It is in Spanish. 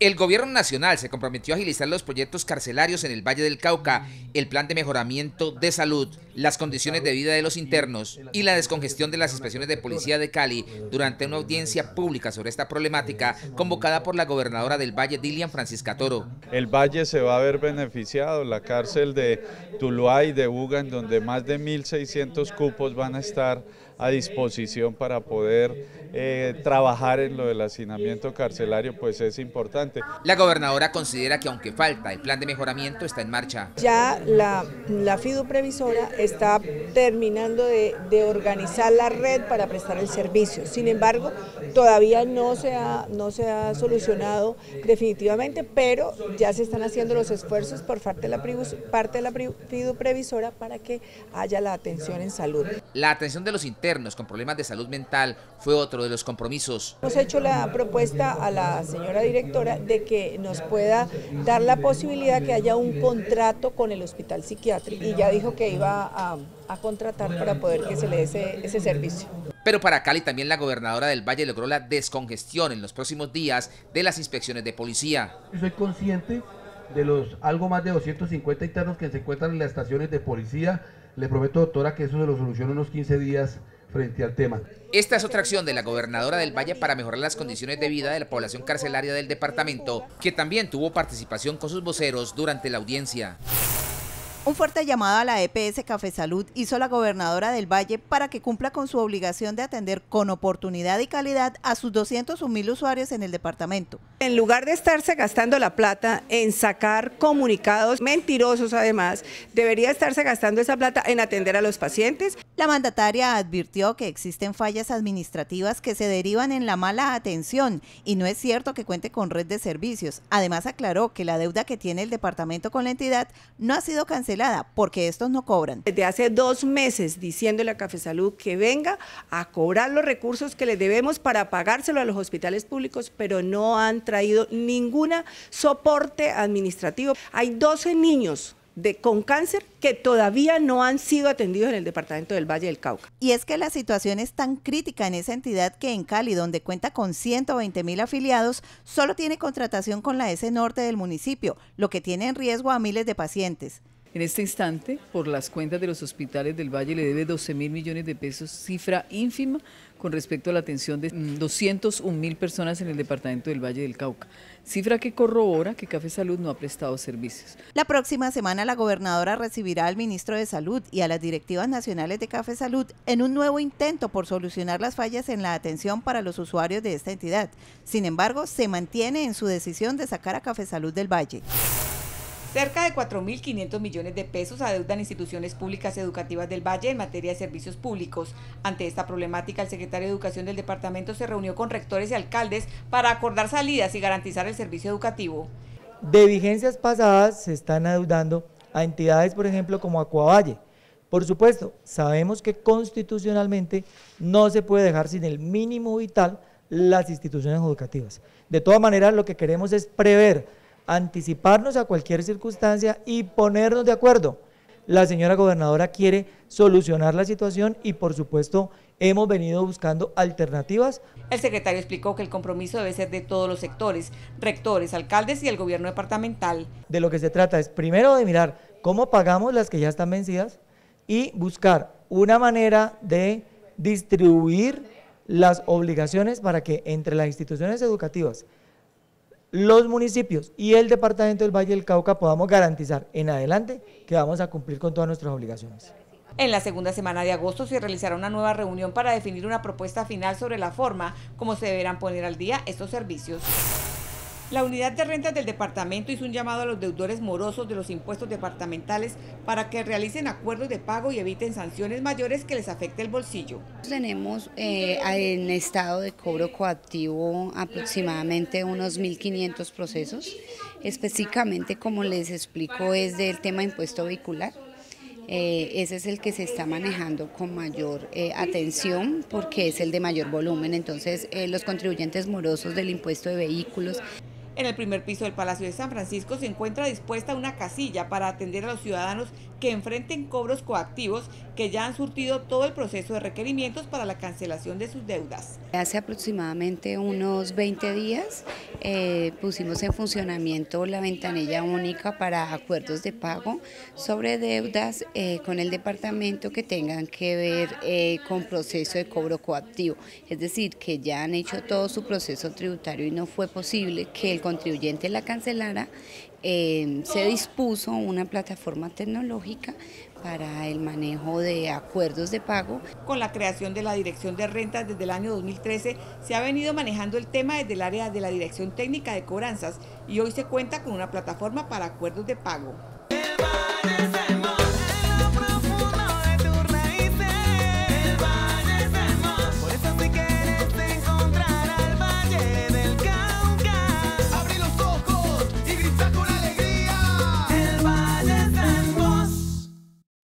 El gobierno nacional se comprometió a agilizar los proyectos carcelarios en el Valle del Cauca, el plan de mejoramiento de salud, las condiciones de vida de los internos y la descongestión de las inspecciones de policía de Cali durante una audiencia pública sobre esta problemática convocada por la gobernadora del Valle, Dilian Francisca Toro. El Valle se va a ver beneficiado, la cárcel de Tuluá y de Buga, en donde más de 1.600 cupos van a estar a disposición para poder trabajar en lo del hacinamiento carcelario, pues es importante. La gobernadora considera que aunque falta, el plan de mejoramiento está en marcha. Ya la FIDU previsora está terminando de organizar la red para prestar el servicio. Sin embargo, todavía no se ha solucionado definitivamente, pero ya se están haciendo los esfuerzos por parte de la FIDU previsora para que haya la atención en salud. La atención de los internos con problemas de salud mental fue otro de los compromisos. Hemos hecho la propuesta a la señora directora de que nos pueda dar la posibilidad que haya un contrato con el hospital psiquiátrico y ya dijo que iba a contratar para poder que se le dé ese servicio. Pero para Cali también la gobernadora del Valle logró la descongestión en los próximos días de las inspecciones de policía. Soy consciente de los algo más de 250 internos que se encuentran en las estaciones de policía. Le prometo, doctora, que eso se lo soluciona en unos 15 días frente al tema. Esta es otra acción de la gobernadora del Valle para mejorar las condiciones de vida de la población carcelaria del departamento, que también tuvo participación con sus voceros durante la audiencia. Un fuerte llamado a la EPS Café Salud hizo la gobernadora del Valle para que cumpla con su obligación de atender con oportunidad y calidad a sus 201.000 usuarios en el departamento. En lugar de estarse gastando la plata en sacar comunicados mentirosos además, debería estarse gastando esa plata en atender a los pacientes. La mandataria advirtió que existen fallas administrativas que se derivan en la mala atención y no es cierto que cuente con red de servicios. Además aclaró que la deuda que tiene el departamento con la entidad no ha sido cancelada porque estos no cobran. Desde hace 2 meses diciéndole a Café Salud que venga a cobrar los recursos que le debemos para pagárselo a los hospitales públicos, pero no han traído ningún soporte administrativo. Hay 12 niños con cáncer que todavía no han sido atendidos en el departamento del Valle del Cauca. Y es que la situación es tan crítica en esa entidad que en Cali, donde cuenta con 120.000 afiliados, solo tiene contratación con la S Norte del municipio, lo que tiene en riesgo a miles de pacientes. En este instante, por las cuentas de los hospitales del Valle, le debe 12.000 millones de pesos, cifra ínfima con respecto a la atención de 201.000 personas en el departamento del Valle del Cauca, cifra que corrobora que Café Salud no ha prestado servicios. La próxima semana la gobernadora recibirá al ministro de Salud y a las directivas nacionales de Café Salud en un nuevo intento por solucionar las fallas en la atención para los usuarios de esta entidad. Sin embargo, se mantiene en su decisión de sacar a Café Salud del Valle. Cerca de 4.500 millones de pesos adeudan instituciones públicas educativas del Valle en materia de servicios públicos. Ante esta problemática, el secretario de Educación del departamento se reunió con rectores y alcaldes para acordar salidas y garantizar el servicio educativo. De vigencias pasadas se están adeudando a entidades, por ejemplo, como Acuavalle. Por supuesto, sabemos que constitucionalmente no se puede dejar sin el mínimo vital las instituciones educativas. De todas maneras, lo que queremos es prever, anticiparnos a cualquier circunstancia y ponernos de acuerdo. La señora gobernadora quiere solucionar la situación y por supuesto hemos venido buscando alternativas. El secretario explicó que el compromiso debe ser de todos los sectores, rectores, alcaldes y el gobierno departamental. De lo que se trata es primero de mirar cómo pagamos las que ya están vencidas y buscar una manera de distribuir las obligaciones para que entre las instituciones educativas, los municipios y el departamento del Valle del Cauca podamos garantizar en adelante que vamos a cumplir con todas nuestras obligaciones. En la segunda semana de agosto se realizará una nueva reunión para definir una propuesta final sobre la forma como se deberán poner al día estos servicios. La unidad de rentas del departamento hizo un llamado a los deudores morosos de los impuestos departamentales para que realicen acuerdos de pago y eviten sanciones mayores que les afecte el bolsillo. Tenemos en estado de cobro coactivo aproximadamente unos 1.500 procesos, específicamente como les explico es del tema impuesto vehicular. Ese es el que se está manejando con mayor atención porque es el de mayor volumen, entonces los contribuyentes morosos del impuesto de vehículos. En el primer piso del Palacio de San Francisco se encuentra dispuesta una casilla para atender a los ciudadanos que enfrenten cobros coactivos que ya han surtido todo el proceso de requerimientos para la cancelación de sus deudas. Hace aproximadamente unos 20 días pusimos en funcionamiento la ventanilla única para acuerdos de pago sobre deudas con el departamento que tengan que ver con proceso de cobro coactivo, es decir, que ya han hecho todo su proceso tributario y no fue posible que el contribuyente la cancelara. Se dispuso una plataforma tecnológica para el manejo de acuerdos de pago. Con la creación de la Dirección de Rentas desde el año 2013 se ha venido manejando el tema desde el área de la Dirección Técnica de Cobranzas y hoy se cuenta con una plataforma para acuerdos de pago.